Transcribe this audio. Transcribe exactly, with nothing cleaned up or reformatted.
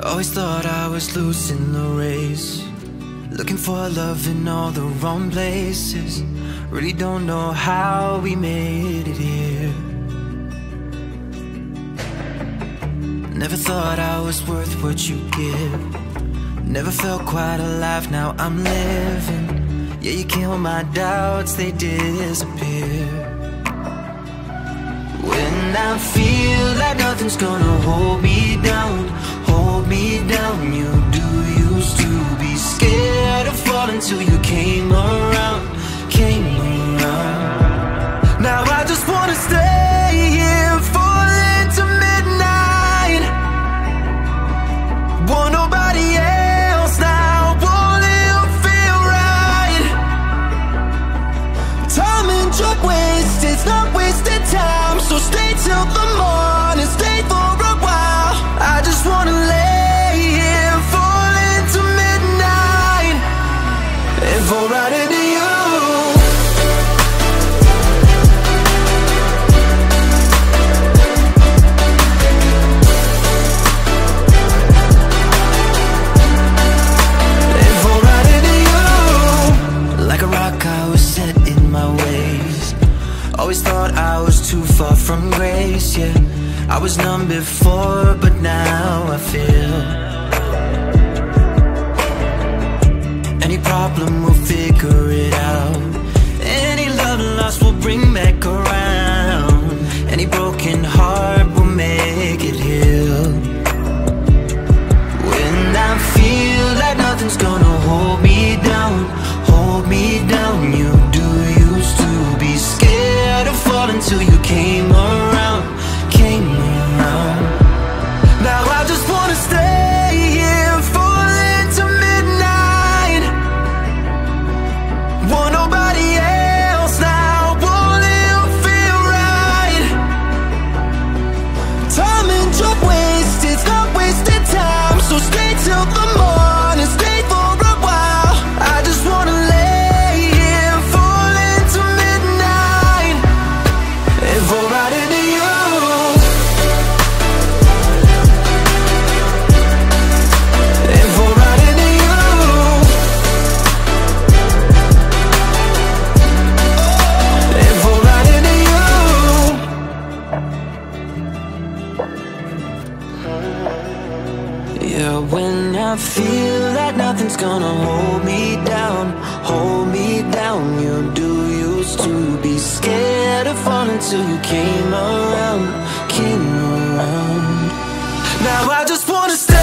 Always thought I was losing the race, looking for love in all the wrong places. Really don't know how we made it here. Never thought I was worth what you give. Never felt quite alive, now I'm living. Yeah, you kill my doubts, they disappear. When I feel like nothing's gonna hold me down, hold me down. You do used to be scared of falling till you came around, came around. Now I just wanna stay here, fall into midnight. Want nobody else now, won't it feel right? Time and drug waste, it's not wasted time. So stay till the morning, stay for a while. I just wanna lay here, fall into midnight, and fall right into you. And fall right into you. Like a rock I was set in my ways. Always thought I was too far from grace, yeah. I was numb before, but now I feel. Any problem, we'll figure it out. Any love lost, we'll bring back around. Any broken heart, we'll make it heal. When I feel like nothing's gonna hold me down, hold me down. You do used to be scared of falling till you came around, came around. Now I just wanna stay here, fall into midnight. Want nobody else now, won't it feel right? Time and drug waste, it's not wasted time. So stay till the morning, stay for a while. I just wanna lay here, fall into midnight, and fall right into you. And fall right into you. And fall right into you. Yeah, when I feel like nothing's gonna hold me down, hold me down. You do used to be scared of falling till you came around, came around. Now I just wanna stay